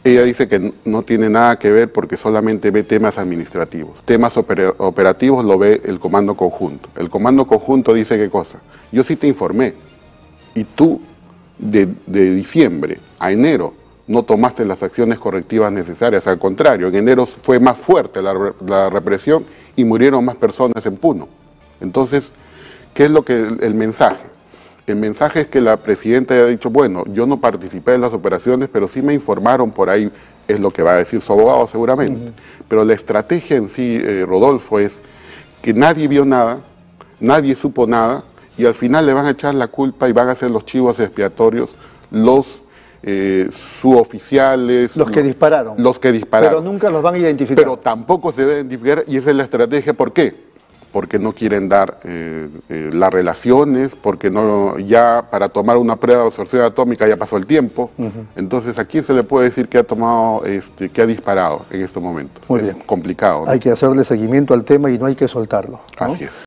Ella dice que no tiene nada que ver porque solamente ve temas administrativos. Temas operativos lo ve el Comando Conjunto. El Comando Conjunto dice qué cosa. Yo sí te informé y tú de diciembre a enero no tomaste las acciones correctivas necesarias. Al contrario, en enero fue más fuerte la represión y murieron más personas en Puno. Entonces, ¿qué es lo que el mensaje? El mensaje es que la presidenta ha dicho, bueno, yo no participé en las operaciones, pero sí me informaron por ahí, es lo que va a decir su abogado seguramente. Pero la estrategia en sí, Rodolfo, es que nadie vio nada, nadie supo nada, y al final le van a echar la culpa y van a ser los chivos expiatorios, los suboficiales. Los que dispararon. Los que dispararon. Pero nunca los van a identificar. Pero tampoco se debe identificar, y esa es la estrategia. ¿Por qué? Porque no quieren dar las relaciones, porque no, ya para tomar una prueba de absorción atómica ya pasó el tiempo. Entonces, ¿a quién se le puede decir que ha tomado, que ha disparado en estos momentos? Muy es bien. complicado, ¿no? Hay que hacerle seguimiento al tema y no hay que soltarlo, ¿no? Así es.